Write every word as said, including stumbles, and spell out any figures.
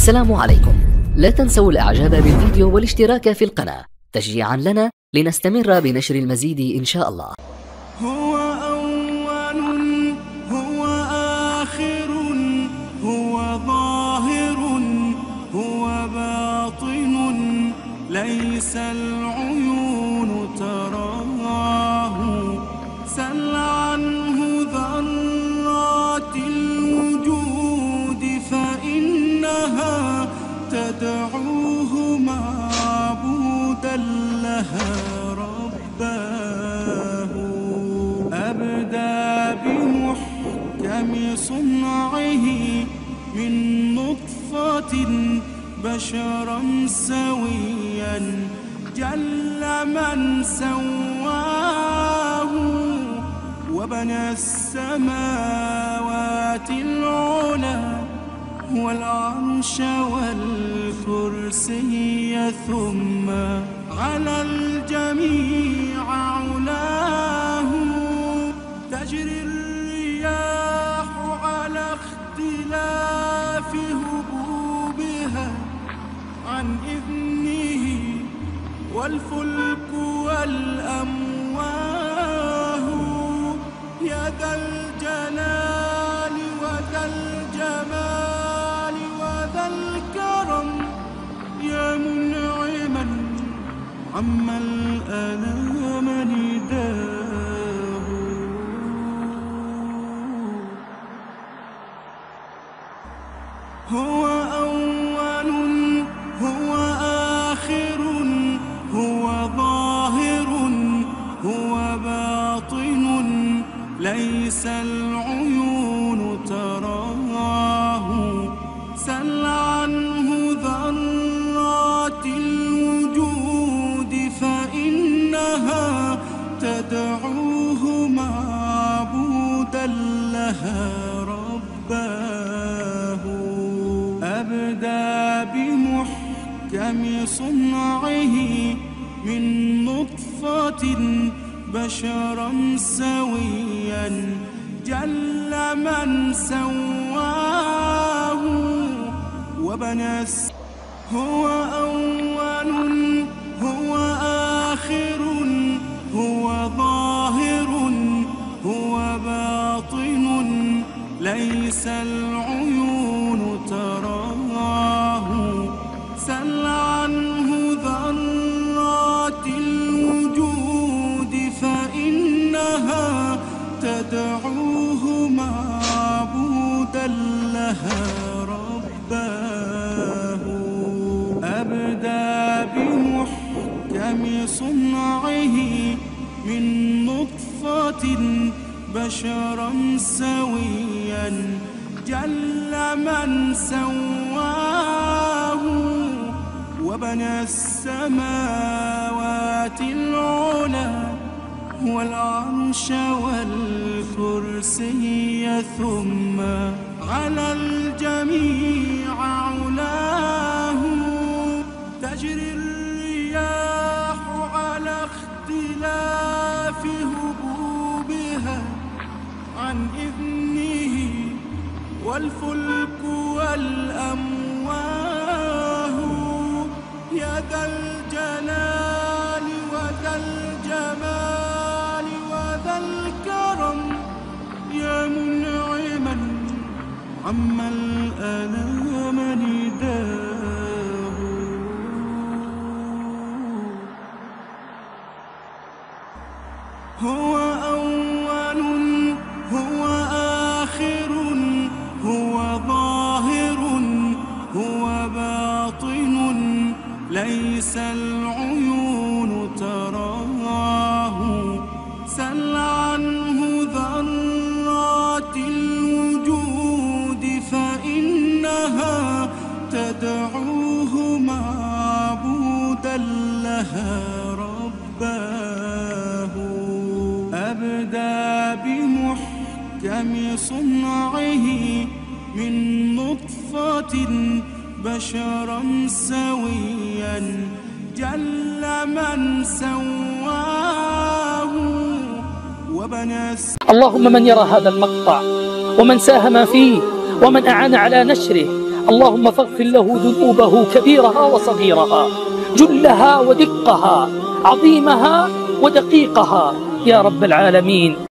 السلام عليكم. لا تنسوا الإعجاب بالفيديو والاشتراك في القناة تشجيعا لنا لنستمر بنشر المزيد إن شاء الله. هو أول هو آخر هو ظاهر هو باطن ليس العيون تراه. سل عنه ذرات الوجود فإنها تدعوه معبودا لها رباه. أبدى بمحكم صنعه من نطفة بشرا سويا جل من سواه. وبنى السماوات العلى والعرش والكرسي ثم على الجميع علاه. تجري الرياح على اختلاف هبوبها عن إذنه والفلك والأمواه. يا ذا الجلال وذا الجمال وذا الكرم يا منعما عما الأنام نداه. هو أول هو آخر هو ظاهر هو باطن ليس العيون تراه. سل عنه ذرات الوجود فإنها تدعوه معبودا لها رباه. أبدى بمحكم صنعه من نطفة بشرا سويا جل من سواه. وبنى هو أول هو آخر هو ظاهر هو باطن ليس العيون تراه. سل عنه ذرات الوجود فإنها تدعوه معبودا لها رباه. أبدى بمحكم صنعه من نطفة بشرا سويا جل من سواه. وبنى السماوات العلى والعرش والكرسي ثم على الجميع علاه. تجري الرياح على اختلاف هبوبها عن إذنه والفلك والأمواه. يا ذا الجلال وذا الجمال وذا الكرم يا منعما عما الأنام نداه. هو أول هو آخر هو ظاهر هو باطن ليس العيون تراه. سل عنه ذرات الوجود فإنها تدعوه معبودا لها رباه. أبدى بمحكم صنعه من نطفة بشرا سويا جل من سواه. وبنى اللهم من يرى هذا المقطع ومن ساهم فيه ومن أعان على نشره اللهم فاغفر له ذنوبه كبيرها وصغيرها، جلها ودقها، عظيمها ودقيقها يا رب العالمين.